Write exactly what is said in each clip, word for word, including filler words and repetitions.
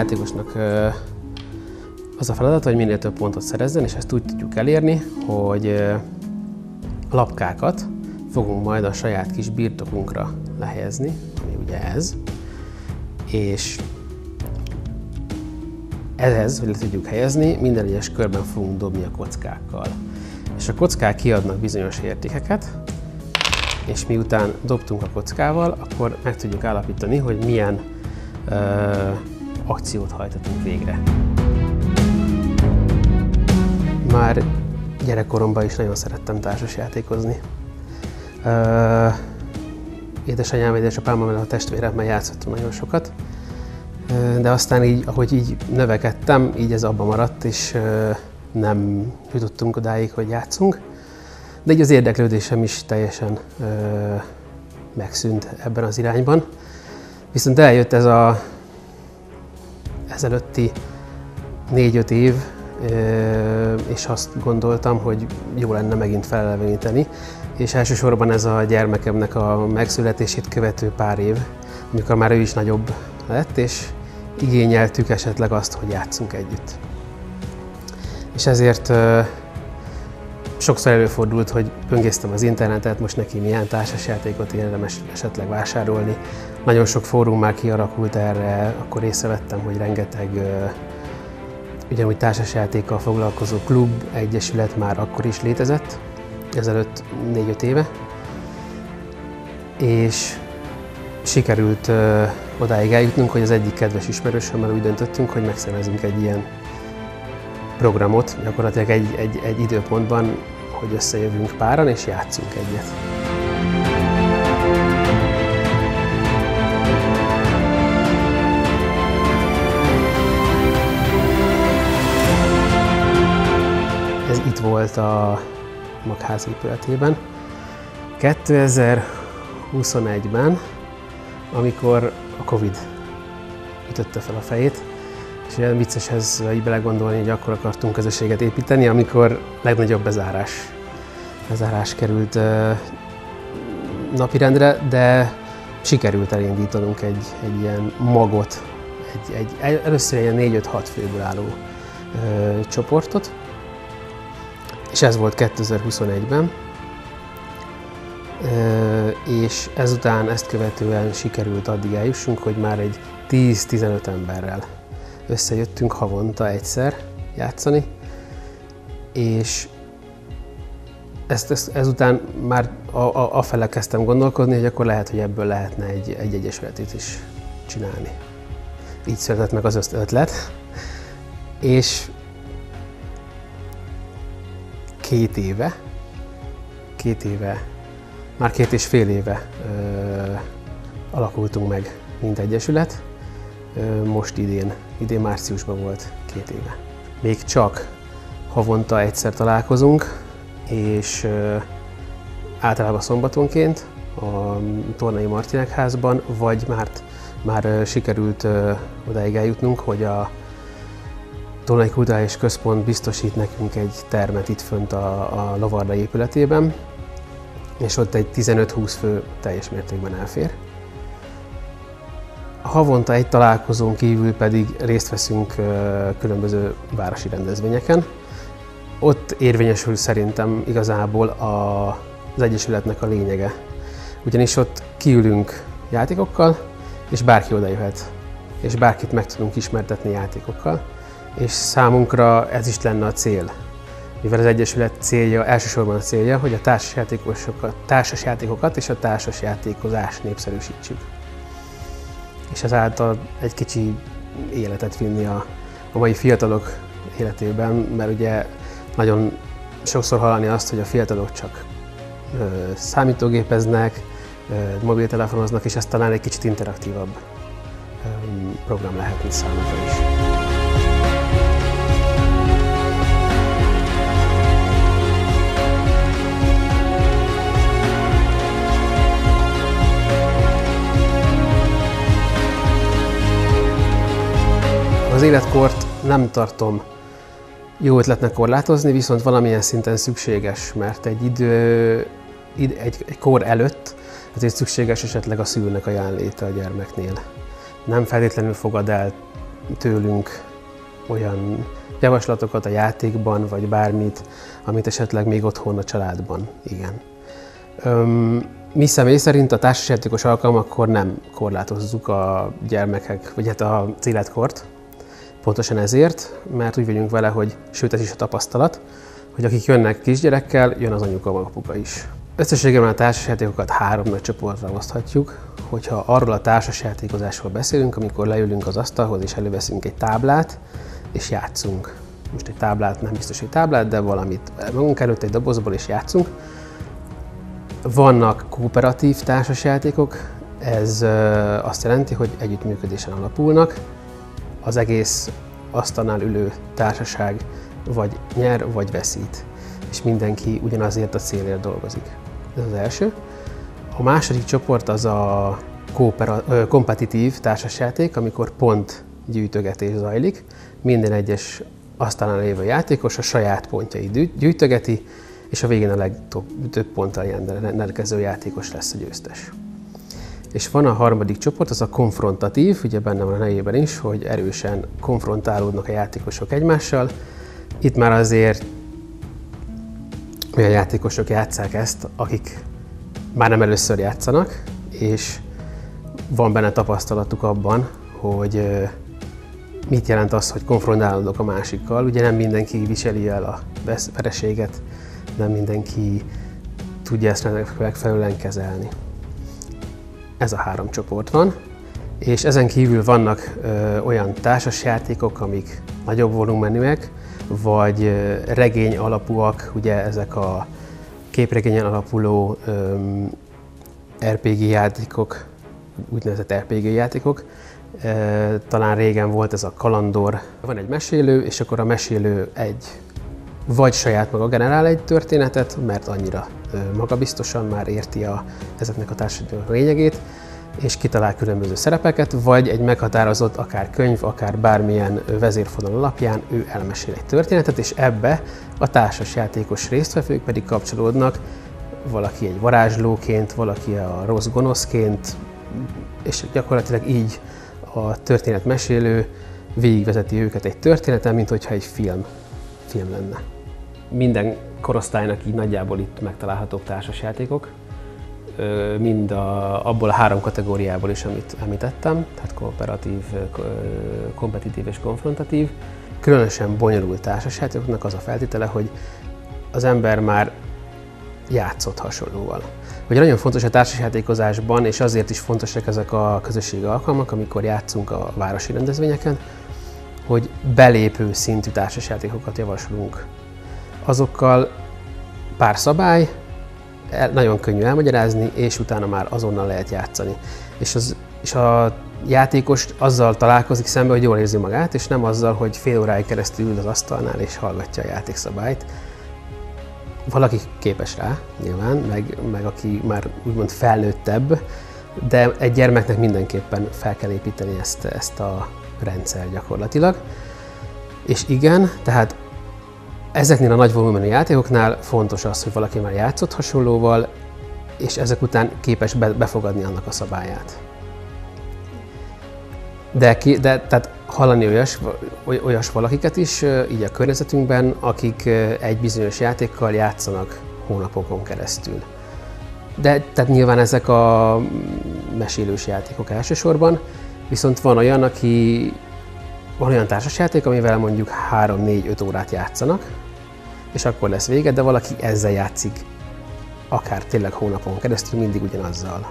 játékosnak az a feladat, hogy minél több pontot szerezzen, és ezt úgy tudjuk elérni, hogy a lapkákat fogunk majd a saját kis birtokunkra lehelyezni, ami ugye ez, és ehhez, hogy le tudjuk helyezni, minden egyes körben fogunk dobni a kockákkal. És a kockák kiadnak bizonyos értékeket, és miután dobtunk a kockával, akkor meg tudjuk állapítani, hogy milyen ö, akciót hajtatunk végre. Már gyerekkoromban is nagyon szerettem társasjátékozni. Ö, édesanyám, édesapámmal, a testvéremmel játszottam nagyon sokat, ö, de aztán így, ahogy így növekedtem, így ez abba maradt, és ö, nem jutottunk odáig, hogy játszunk. De így az érdeklődésem is teljesen ö, megszűnt ebben az irányban. Viszont eljött ez a ezelőtti négy-öt év, ö, és azt gondoltam, hogy jó lenne megint feleleveníteni. És elsősorban ez a gyermekemnek a megszületését követő pár év, amikor már ő is nagyobb lett, és igényeltük esetleg azt, hogy játszunk együtt. És ezért ö, sokszor előfordult, hogy böngésztem az internetet, most neki milyen társasjátékot érdemes esetleg vásárolni. Nagyon sok fórum már kialakult erre, akkor észrevettem, hogy rengeteg ö, ugyanúgy társasjátékkal foglalkozó klub, egyesület már akkor is létezett, ezelőtt négy-öt éve. És sikerült ö, odáig eljutnunk, hogy az egyik kedves ismerősömmel úgy döntöttünk, hogy megszervezünk egy ilyen programot, gyakorlatilag egy, egy, egy időpontban, hogy összejövünk páran és játszunk egyet. Ez itt volt a magház épületében. kétezer-huszonegyben, amikor a Covid ütötte fel a fejét, és olyan vicces ez így belegondolni, hogy akkor akartunk közösséget építeni, amikor legnagyobb bezárás, bezárás került uh, napirendre, de sikerült elindítanunk egy, egy ilyen magot, egy, egy, először ilyen négy-öt-hat főből álló uh, csoportot, és ez volt kétezer-huszonegyben, uh, és ezután, ezt követően sikerült addig eljussunk, hogy már egy tíz-tizenöt emberrel összejöttünk havonta egyszer játszani, és ezt, ezt, ezután már a, a, afele kezdtem gondolkodni, hogy akkor lehet, hogy ebből lehetne egy, egy egyesületet is csinálni. Így született meg az ötlet, és két éve, két éve, már két és fél éve ö, alakultunk meg, mint egyesület. Most idén, idén márciusban volt két éve. Még csak havonta egyszer találkozunk, és általában szombatonként a Tornai Martinek házban, vagy már, már sikerült odáig eljutnunk, hogy a Tornai Kulturális Központ biztosít nekünk egy termet itt fönt a, a Lovarda épületében, és ott egy tizenöt-húsz fő teljes mértékben elfér. Havonta egy találkozón kívül pedig részt veszünk különböző városi rendezvényeken. Ott érvényesül szerintem igazából a, az egyesületnek a lényege. Ugyanis ott kiülünk játékokkal, és bárki oda jöhet, és bárkit meg tudunk ismertetni játékokkal. És számunkra ez is lenne a cél. Mivel az egyesület célja, elsősorban a célja, hogy a társasjátékosokat, társasjátékokat és a társasjátékozást népszerűsítsük. És ezáltal egy kicsi életet vinni a, a mai fiatalok életében, mert ugye nagyon sokszor hallani azt, hogy a fiatalok csak ö, számítógépeznek, ö, mobiltelefonoznak, és ez talán egy kicsit interaktívabb ö, program lehetne számukra is. Az életkort nem tartom jó ötletnek korlátozni, viszont valamilyen szinten szükséges, mert egy idő, egy, egy kor előtt azért szükséges esetleg a szülőnek a jelenléte a gyermeknél. Nem feltétlenül fogad el tőlünk olyan javaslatokat a játékban, vagy bármit, amit esetleg még otthon a családban. Igen. Öm, mi személy szerint a társasjátékos alkalmakkor nem korlátozzuk a gyermekek, vagy hát az életkort. Pontosan ezért, mert úgy vagyunk vele, hogy sőt ez is a tapasztalat, hogy akik jönnek kisgyerekkel, jön az anyuka, vagy apuka is. Összességében a társasjátékokat három nagy csoportra oszthatjuk. Hogyha arról a társasjátékozásról beszélünk, amikor leülünk az asztalhoz és előveszünk egy táblát, és játszunk. Most egy táblát, nem biztos egy táblát, de valamit magunk előtt egy dobozból és játszunk. Vannak kooperatív társasjátékok, ez azt jelenti, hogy együttműködésen alapulnak. Az egész asztalnál ülő társaság vagy nyer, vagy veszít, és mindenki ugyanazért a célért dolgozik. Ez az első. A második csoport az a kompetitív társasjáték, amikor pont gyűjtögetés zajlik. Minden egyes asztalnál lévő játékos a saját pontjait gyűjtögeti, és a végén a legtöbb ponttal rendelkező játékos lesz a győztes. És van a harmadik csoport, az a konfrontatív, ugye benne van a nevében is, hogy erősen konfrontálódnak a játékosok egymással. Itt már azért olyan játékosok játsszák ezt, akik már nem először játszanak, és van benne tapasztalatuk abban, hogy mit jelent az, hogy konfrontálódok a másikkal. Ugye nem mindenki viseli el a vereséget, nem mindenki tudja ezt megfelelően kezelni. Ez a három csoport van, és ezen kívül vannak ö, olyan társasjátékok, amik nagyobb volumenűek, vagy ö, regény alapúak, ugye ezek a képregényen alapuló ö, er pé gé játékok, úgynevezett er pé gé játékok. E, talán régen volt ez a kalandor. Van egy mesélő, és akkor a mesélő egy vagy saját maga generál egy történetet, mert annyira magabiztosan már érti a, ezeknek a társadalmi lényegét, és kitalál különböző szerepeket, vagy egy meghatározott, akár könyv, akár bármilyen vezérfonal alapján ő elmesél egy történetet, és ebbe a társasjátékos résztvevők pedig kapcsolódnak, valaki egy varázslóként, valaki a rossz gonoszként, és gyakorlatilag így a történetmesélő végigvezeti őket egy történeten, mint hogyha egy film, film lenne. Minden korosztálynak így nagyjából itt megtalálhatók társasjátékok, mind a, abból a három kategóriából is, amit említettem, tehát kooperatív, kompetitív és konfrontatív. Különösen bonyolult társasjátékoknak az a feltétele, hogy az ember már játszott hasonlóval. Ugye nagyon fontos a társasjátékozásban, és azért is fontosak ezek a közösségi alkalmak, amikor játszunk a városi rendezvényeken, hogy belépő szintű társasjátékokat javaslunk. Azokkal pár szabály, nagyon könnyű elmagyarázni, és utána már azonnal lehet játszani. És, az, és a játékos azzal találkozik szembe, hogy jól érzi magát, és nem azzal, hogy fél óráig keresztül ül az asztalnál és hallgatja a játékszabályt. Valaki képes rá, nyilván, meg, meg aki már úgymond felnőttebb, de egy gyermeknek mindenképpen fel kell építeni ezt, ezt a rendszer gyakorlatilag. És igen, tehát ezeknél a nagy volumenű játékoknál fontos az, hogy valaki már játszott hasonlóval, és ezek után képes befogadni annak a szabályát. De, ki, de tehát hallani olyas, olyas valakiket is így a környezetünkben, akik egy bizonyos játékkal játszanak hónapokon keresztül. De tehát nyilván ezek a mesélős játékok elsősorban, viszont van olyan, aki van olyan társasjáték, amivel mondjuk három-négy-öt órát játszanak, és akkor lesz vége, de valaki ezzel játszik akár tényleg hónapon keresztül, mindig ugyanazzal.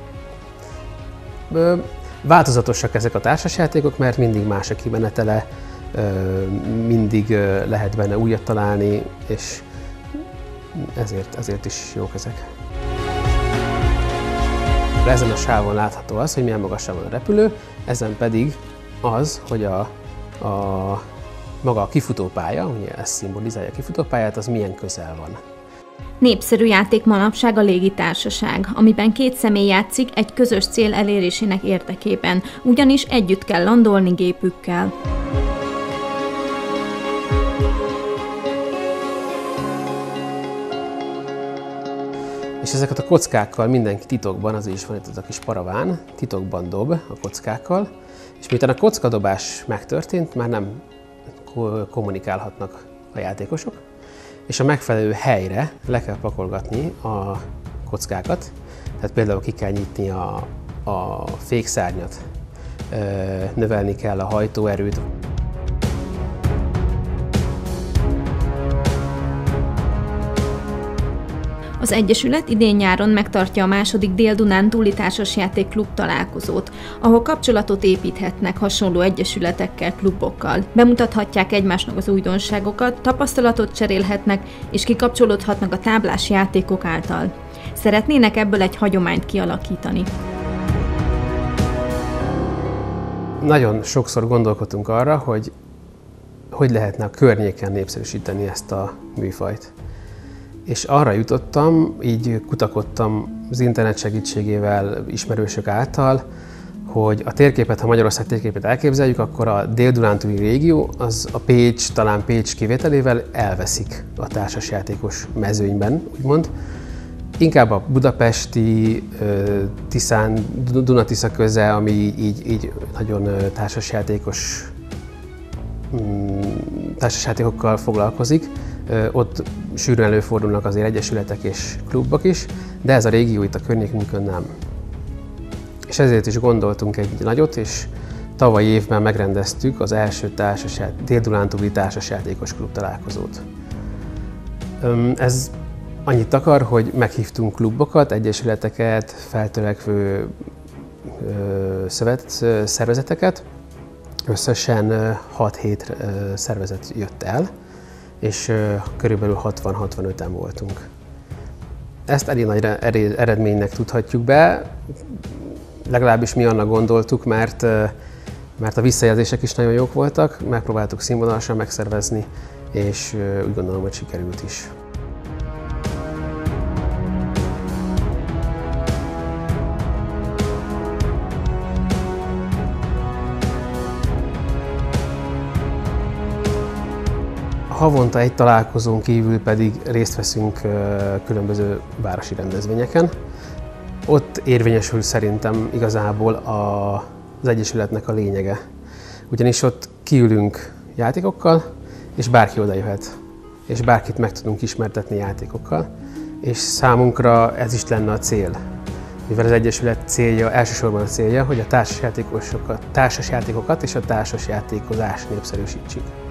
Változatosak ezek a társasjátékok, mert mindig más a kimenetele, mindig lehet benne újat találni, és ezért, ezért is jók ezek. Ezen a sávon látható az, hogy milyen magasan van a repülő, ezen pedig az, hogy a, a maga a kifutópálya, ugye ez szimbolizálja a kifutópályát, az milyen közel van. Népszerű játék manapság a légitársaság, amiben két személy játszik egy közös cél elérésének érdekében, ugyanis együtt kell landolni gépükkel. És ezeket a kockákkal mindenki titokban, azért is van itt ez a kis paraván, titokban dob a kockákkal, és miután a kockadobás megtörtént, már nem kommunikálhatnak a játékosok, és a megfelelő helyre le kell pakolgatni a kockákat, tehát például ki kell nyitni a, a fékszárnyat, növelni kell a hajtóerőt. Az Egyesület idén-nyáron megtartja a második Dél-Dunántúli Társasjáték Klub találkozót, ahol kapcsolatot építhetnek hasonló egyesületekkel, klubokkal. Bemutathatják egymásnak az újdonságokat, tapasztalatot cserélhetnek és kikapcsolódhatnak a táblás játékok által. Szeretnének ebből egy hagyományt kialakítani. Nagyon sokszor gondolkodtunk arra, hogy hogy lehetne a környéken népszerűsíteni ezt a műfajt. És arra jutottam, így kutakodtam az internet segítségével, ismerősök által, hogy a térképet, ha Magyarország térképet elképzeljük, akkor a dél-dunántúli régió, az a Pécs, talán Pécs kivételével elveszik a társasjátékos mezőnyben, úgymond. Inkább a budapesti, Tiszán, Duna-Tisza köze, ami így, így nagyon társasjátékos, társasjátékokkal foglalkozik. Ott sűrűn előfordulnak azért egyesületek és klubok is, de ez a régió itt a környékünkön nem. És ezért is gondoltunk egy nagyot, és tavaly évben megrendeztük az első Dél-Dunántúli Társasjátékos Klub találkozót. Ez annyit akar, hogy meghívtunk klubokat, egyesületeket, feltörekvő szövet, szervezeteket. Összesen hat-hét szervezet jött el, és körülbelül hatvan-hatvanöten voltunk. Ezt elég nagy eredménynek tudhatjuk be, legalábbis mi annak gondoltuk, mert, mert a visszajelzések is nagyon jók voltak, megpróbáltuk színvonalasan megszervezni, és úgy gondolom, hogy sikerült is. Havonta egy találkozón kívül pedig részt veszünk különböző városi rendezvényeken. Ott érvényesül szerintem igazából a, az egyesületnek a lényege. Ugyanis ott kiülünk játékokkal, és bárki oda jöhet. És bárkit meg tudunk ismertetni játékokkal. És számunkra ez is lenne a cél. Mivel az egyesület célja, elsősorban a célja, hogy a társasjátékokat, társasjátékokat és a társasjátékozást népszerűsítsük.